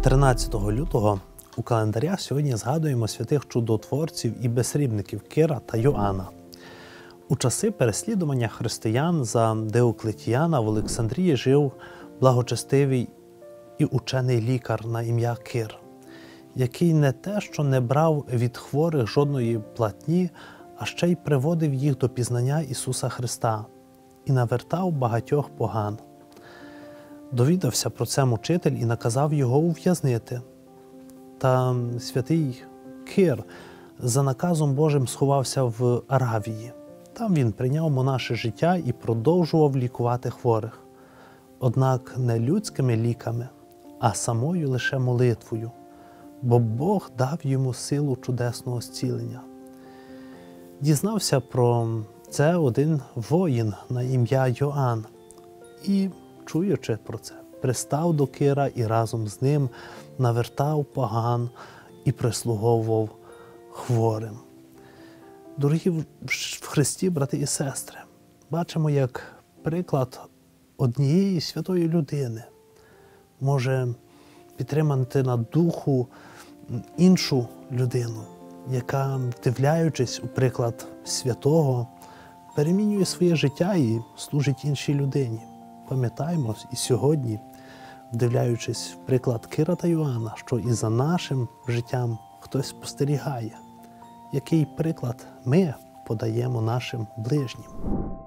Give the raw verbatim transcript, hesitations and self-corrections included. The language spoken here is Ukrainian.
тринадцятого лютого у календарях сьогодні згадуємо святих чудотворців і безсрібників Кира та Йоанна. У часи переслідування християн за Диоклетіяна в Олександрії жив благочестивий і учений лікар на ім'я Кир, який не те, що не брав від хворих жодної платні, а ще й приводив їх до пізнання Ісуса Христа і навертав багатьох поган. Довідався про це мучитель і наказав його ув'язнити. Та святий Кир за наказом Божим сховався в Аравії. Там він прийняв монаше життя і продовжував лікувати хворих. Однак не людськими ліками, а самою лише молитвою, бо Бог дав йому силу чудесного зцілення. Дізнався про це один воїн на ім'я Йоанн і, чуючи про це, пристав до Кира і разом з ним навертав поган і прислуговував хворим. Дорогі в Христі, брати і сестри, бачимо, як приклад однієї святої людини може підтримати на духу іншу людину, яка, вдивляючись у приклад святого, перемінює своє життя і служить іншій людині. Пам'ятаємо і сьогодні, вдивляючись в приклад Кира та Йоанна, що і за нашим життям хтось спостерігає, який приклад ми подаємо нашим ближнім.